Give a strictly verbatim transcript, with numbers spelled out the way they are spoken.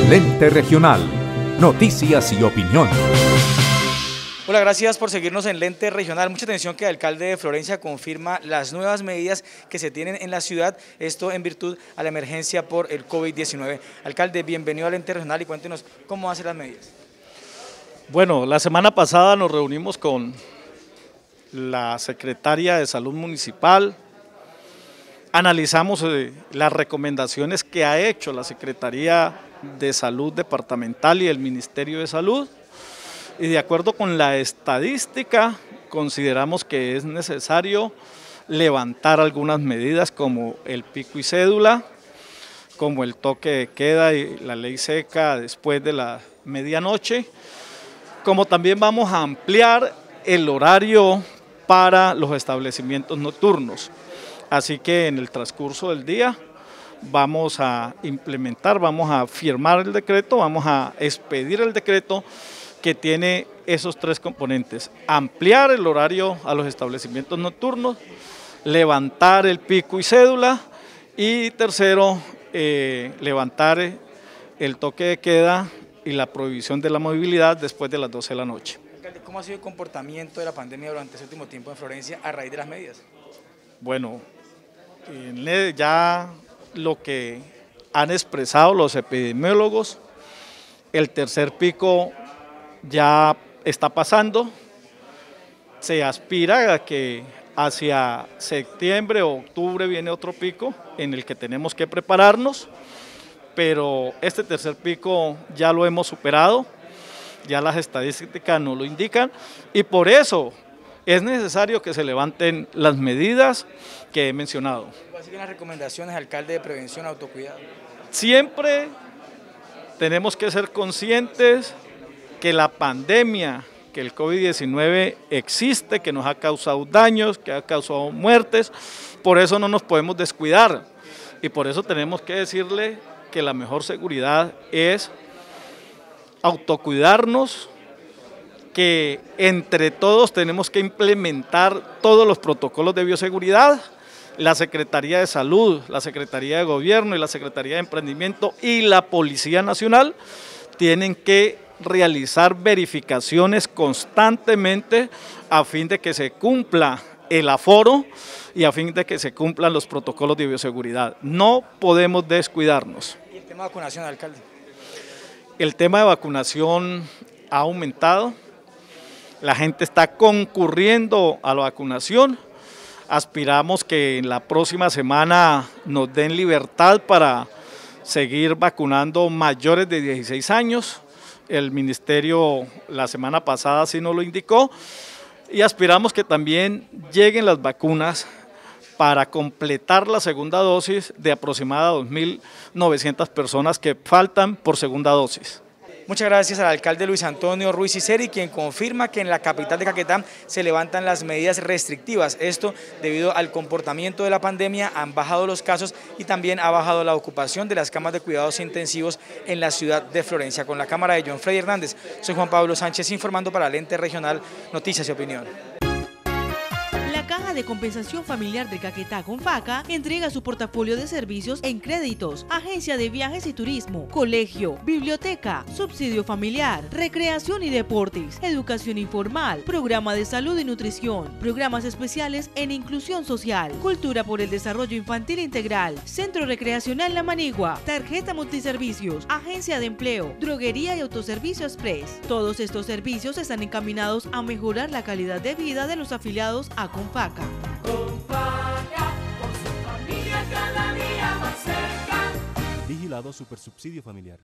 Lente Regional. Noticias y opinión. Hola, gracias por seguirnos en Lente Regional. Mucha atención que el alcalde de Florencia confirma las nuevas medidas que se tienen en la ciudad, esto en virtud a la emergencia por el COVID diecinueve. Alcalde, bienvenido a Lente Regional y cuéntenos cómo hacen las medidas. Bueno, la semana pasada nos reunimos con la secretaria de Salud Municipal, analizamos eh, las recomendaciones que ha hecho la Secretaría de Salud Departamental y el Ministerio de Salud, y de acuerdo con la estadística consideramos que es necesario levantar algunas medidas como el pico y cédula, como el toque de queda y la ley seca después de la medianoche, como también vamos a ampliar el horario para los establecimientos nocturnos. Así que en el transcurso del día vamos a implementar, vamos a firmar el decreto, vamos a expedir el decreto que tiene esos tres componentes: ampliar el horario a los establecimientos nocturnos, levantar el pico y cédula y tercero, eh, levantar el toque de queda y la prohibición de la movilidad después de las doce de la noche. Alcalde, ¿cómo ha sido el comportamiento de la pandemia durante ese último tiempo en Florencia a raíz de las medidas? Bueno, ya lo que han expresado los epidemiólogos, el tercer pico ya está pasando, se aspira a que hacia septiembre o octubre viene otro pico en el que tenemos que prepararnos, pero este tercer pico ya lo hemos superado, ya las estadísticas nos lo indican y por eso es necesario que se levanten las medidas que he mencionado. ¿Cuáles siguen las recomendaciones, alcalde, de prevención, autocuidado? Siempre tenemos que ser conscientes que la pandemia, que el COVID diecinueve existe, que nos ha causado daños, que ha causado muertes, por eso no nos podemos descuidar y por eso tenemos que decirle que la mejor seguridad es autocuidarnos, que entre todos tenemos que implementar todos los protocolos de bioseguridad. La Secretaría de Salud, la Secretaría de Gobierno y la Secretaría de Emprendimiento y la Policía Nacional tienen que realizar verificaciones constantemente a fin de que se cumpla el aforo y a fin de que se cumplan los protocolos de bioseguridad. No podemos descuidarnos. ¿Y el tema de vacunación, alcalde? El tema de vacunación ha aumentado, la gente está concurriendo a la vacunación, aspiramos que en la próxima semana nos den libertad para seguir vacunando mayores de dieciséis años, el ministerio la semana pasada sí nos lo indicó, y aspiramos que también lleguen las vacunas para completar la segunda dosis de aproximadamente dos mil novecientas personas que faltan por segunda dosis. Muchas gracias al alcalde Luis Antonio Ruiz Iseri, quien confirma que en la capital de Caquetá se levantan las medidas restrictivas. Esto debido al comportamiento de la pandemia, han bajado los casos y también ha bajado la ocupación de las camas de cuidados intensivos en la ciudad de Florencia. Con la cámara de John Freddy Hernández, soy Juan Pablo Sánchez informando para Lente Regional, Noticias y Opinión. La Caja de Compensación Familiar de Caquetá, Confaca, entrega su portafolio de servicios en créditos, agencia de viajes y turismo, colegio, biblioteca, subsidio familiar, recreación y deportes, educación informal, programa de salud y nutrición, programas especiales en inclusión social, cultura por el desarrollo infantil integral, centro recreacional La Manigua, tarjeta multiservicios, agencia de empleo, droguería y autoservicio express. Todos estos servicios están encaminados a mejorar la calidad de vida de los afiliados a Confaca. Confaca, por su familia cada día más cerca. Vigilado Supersubsidio Familiar.